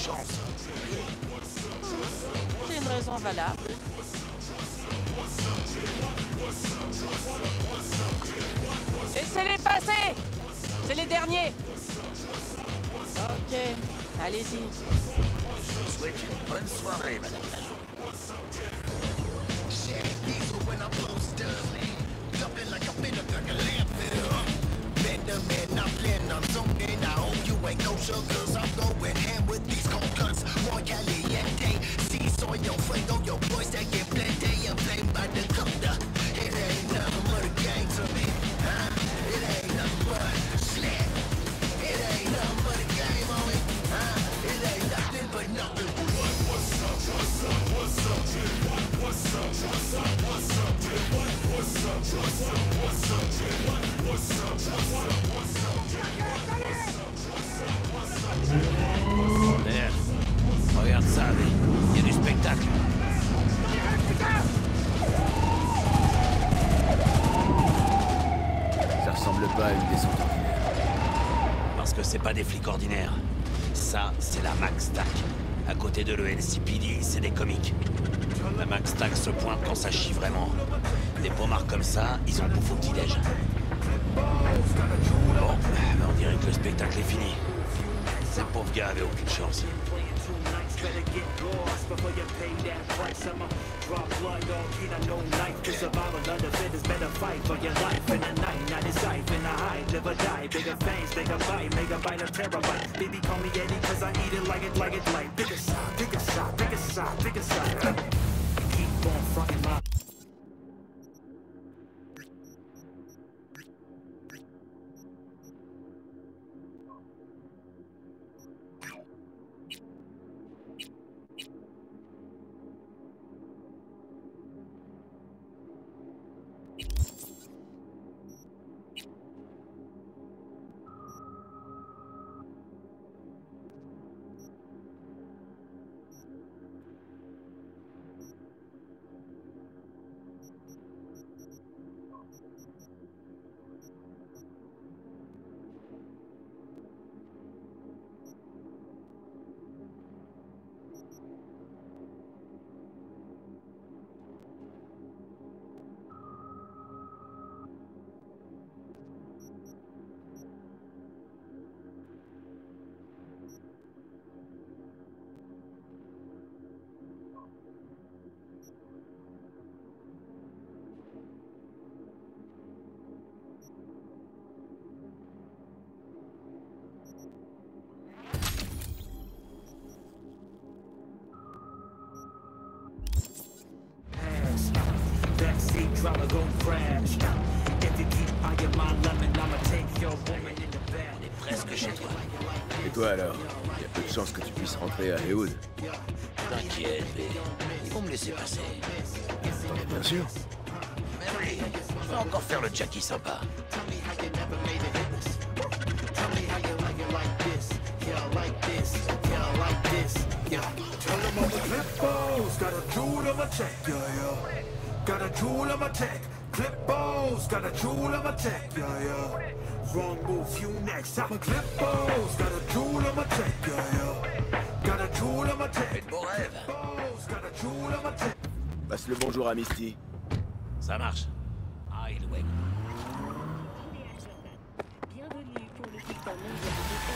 chance. C'est une raison valable. Laissez-les passer! C'est les derniers! Ok, allez-y. Je vous souhaite une bonne soirée, madame l'agent. Merde. Regarde ça, il y a du spectacle. Ça ressemble pas à une descente ordinaire. Parce que c'est pas des flics ordinaires. Ça, c'est la Max Tac. À côté de l'ELCPD, c'est des comiques. La Max Tac se pointe quand ça chie vraiment. Des pommards comme ça, ils ont bouffé au petit-déj. Bon, on dirait que le spectacle est fini. Ces pauvres gars avaient aucune chance. On est presque chez toi. Et toi alors? Y a peu de chances que tu puisses rentrer à Haywood. T'inquiète, ils vont me laisser passer. T'en es bien sûr? Mais oui, je vais encore faire le Jackie sympa. Got a jewel on my tech, Clippos, got a jewel on my tech, yeah, yeah. Wrong move, you next. I'm a Clippos, got a jewel on my tech, yeah, yeah. Got a jewel on my tech. Fais de beaux rêves. Clippos, got a jewel on my tech. Passe le bonjour à Misty. Ça marche. Idlewick. Bienvenue pour l'équipement mondial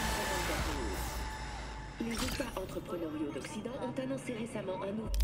de M. Les États entrepreneuriaux d'Occident ont annoncé récemment un nouveau...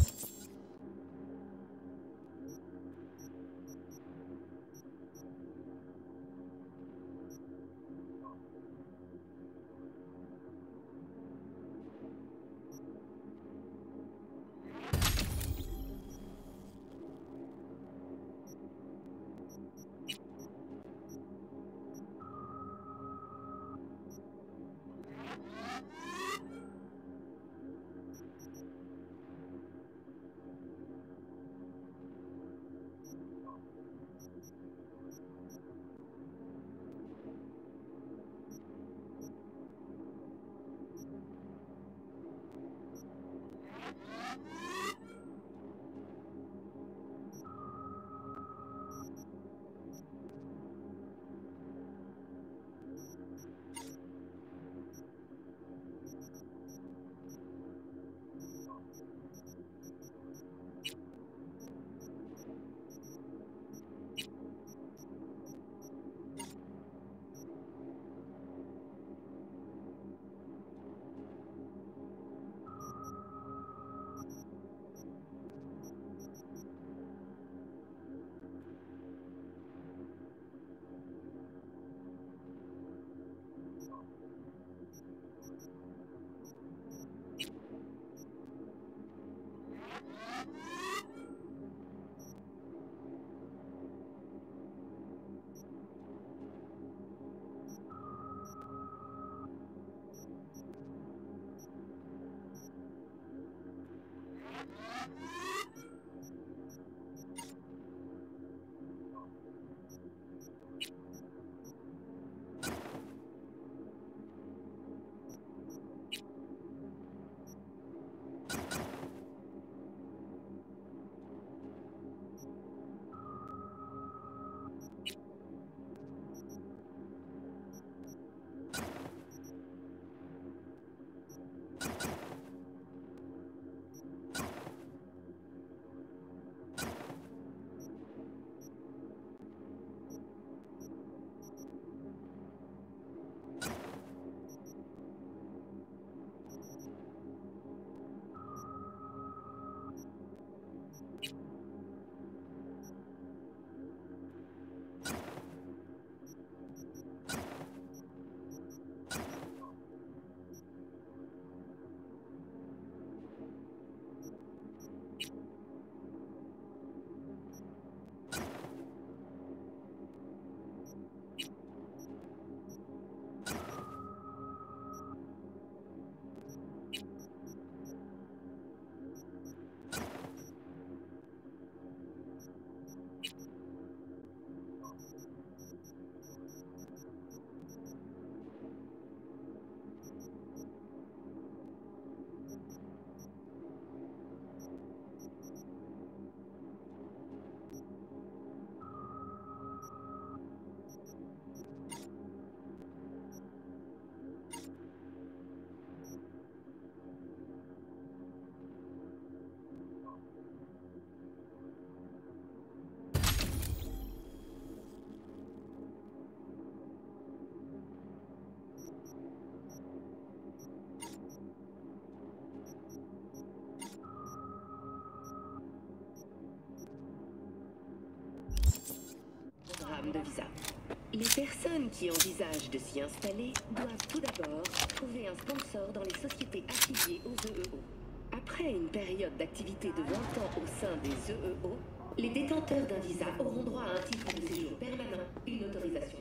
De visa. Les personnes qui envisagent de s'y installer doivent tout d'abord trouver un sponsor dans les sociétés affiliées aux EEO. Après une période d'activité de 20 ans au sein des EEO, les détenteurs d'un visa auront droit à un titre de séjour permanent, une autorisation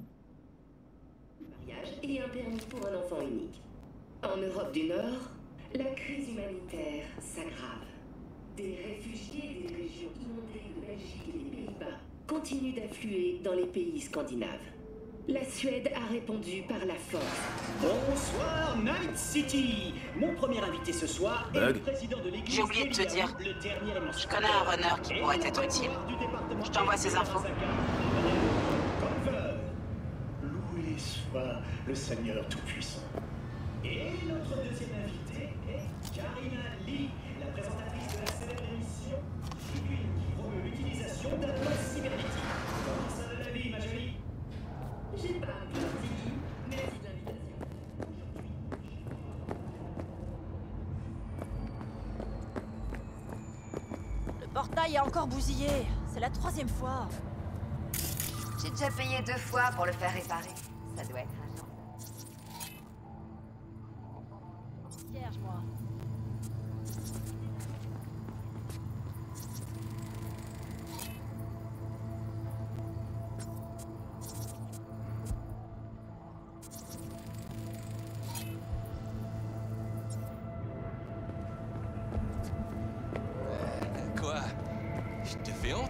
de mariage et un permis pour un enfant unique. En Europe du Nord, la crise humanitaire s'aggrave. Des réfugiés des régions inondées de Belgique et des Pays-Bas continue d'affluer dans les pays scandinaves. La Suède a répondu par la force. Bonsoir Night City. Mon premier invité ce soir est le président de l'église. J'ai oublié de te dire. Je connais un runner qui pourrait être utile. Je t'envoie ses infos. Loué soit le Seigneur Tout-Puissant. Et notre deuxième invité est Karina Lee, la présentatrice de la célèbre émission Tribune qui promeut l'utilisation d'un mode cybernétique. Comment ça de la vie, ma jolie? J'ai pas un peu de merci de l'invitation. Le portail est encore bousillé. C'est la 3e fois. J'ai déjà payé 2 fois pour le faire réparer. Ça doit être un genre. Vierge, moi. Quoi? Je te fais honte?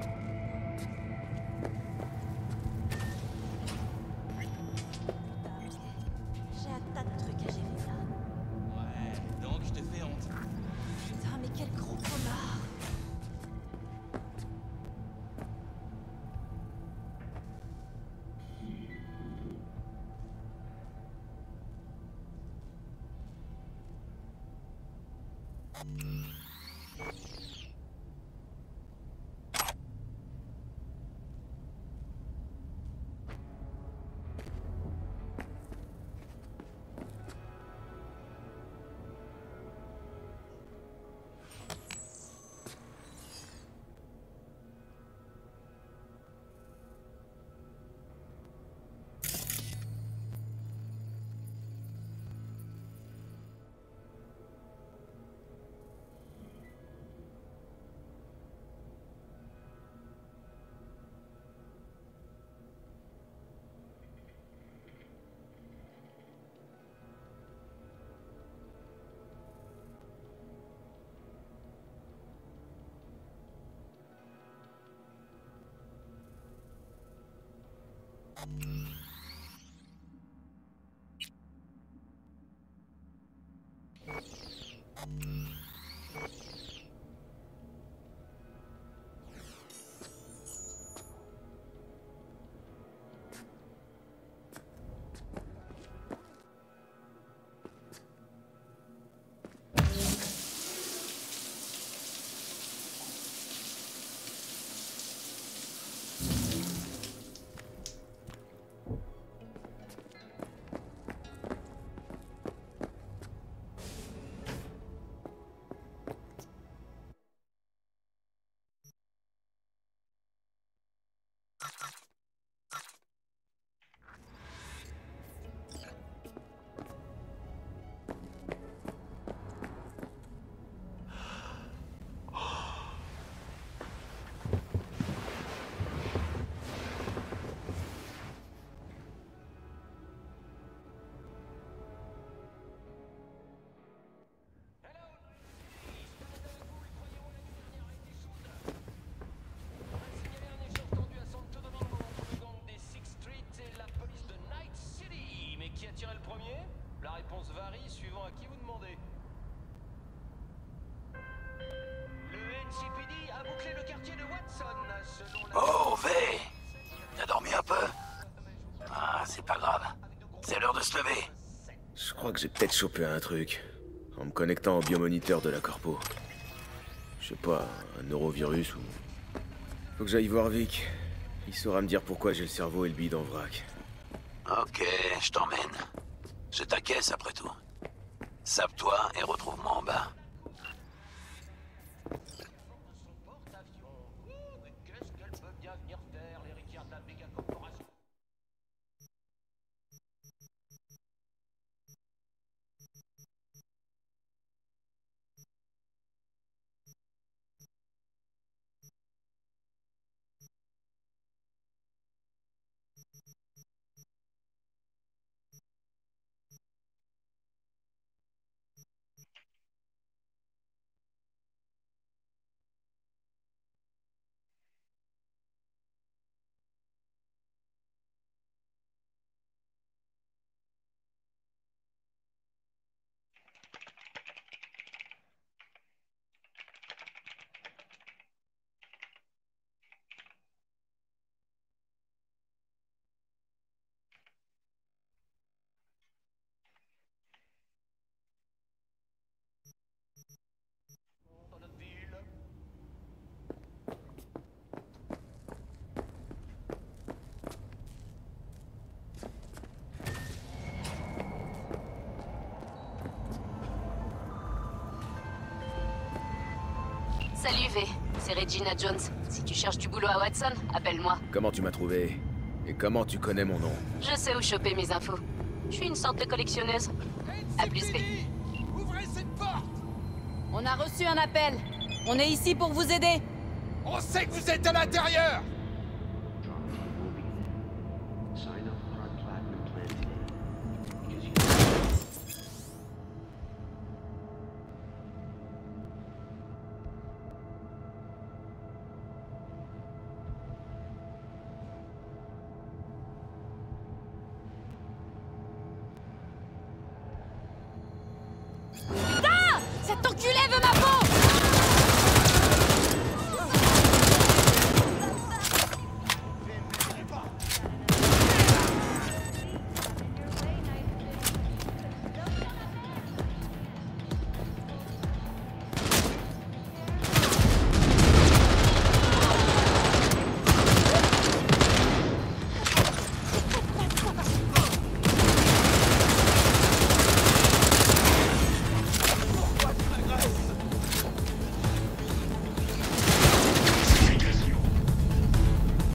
J'ai un tas de trucs à gérer là. Ouais, donc je te fais honte. Putain, mais quel gros connard. La réponse varie suivant à qui vous demandez. Le NCPD a bouclé le quartier de Watson selon la... Oh, V! T'as dormi un peu? Ah, c'est pas grave. C'est l'heure de se lever. Je crois que j'ai peut-être chopé un truc. En me connectant au biomoniteur de la corpo. Je sais pas, un neurovirus ou... Faut que j'aille voir Vic. Il saura me dire pourquoi j'ai le cerveau et le bide en vrac. Ok, je t'emmène. J'ai ta caisse après tout. Sape-toi et retrouve-moi en bas. Qu'est-ce qu'elle peut bien venir faire, l'héritière de la méga corporation? Dans notre ville. Salut V, c'est Regina Jones. Si tu cherches du boulot à Watson, appelle-moi. Comment tu m'as trouvé? Et comment tu connais mon nom? Je sais où choper mes infos. Je suis une sorte de collectionneuse. A plus V. Ouvrez cette porte! On a reçu un appel. On est ici pour vous aider. On sait que vous êtes à l'intérieur!